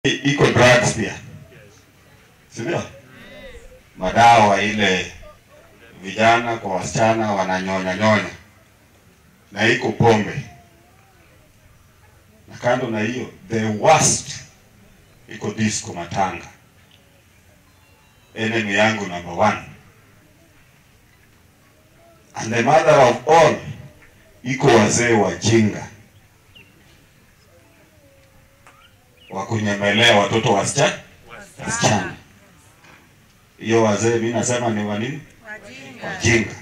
Iko drugs pia. Sio? Madawa ile vijana kwa wasichana wananyonya. Na iko pombe. Na kando na hiyo, the worst iko disco matanga. Enemy yangu number 1. And the mother of all iko wazee wajinga. Wakunyemelea watoto wasichana. Hiyo wazee mimi nasema ni wanini? Wajinga.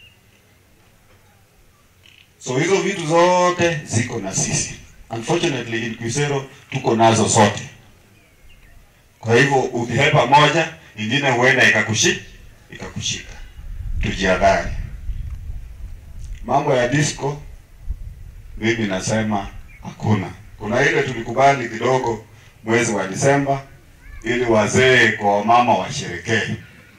So hizo vitu zote ziko na sisi. Unfortunately in Khwisero tuko nazo zote. Kwa hivyo ukihepa moja, ingine huenda ikakushika. Tujihadhari. Mambo ya disco mimi nasema hakuna. Kuna ile tulikubali kidogo mwezi wa Disemba ili wazee kwa mama washerekee.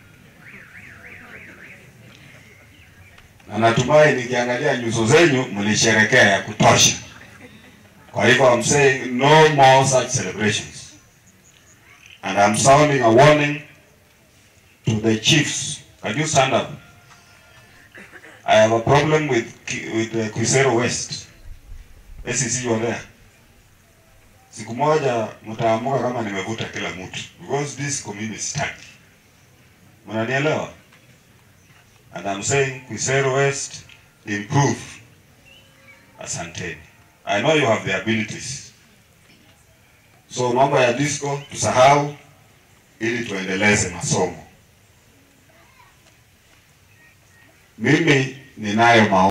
Na natumai nikiangalia nyuso zenyu mlisherekea ya kutosha. Kwa hivyo I'm saying no more such celebrations. And I'm sounding a warning to the chiefs. Can you stand up? I have a problem with Khwisero West. SEC you are there. Siku moja mtaamuka kama nimevuta kila mtu. Because this community is stuck. Mnanielewa? And I'm saying Khwisero West improve. Asanteni. I know you have the abilities. So mambo ya disco tusahau ili tuendeleze masomo. Mimi ninayo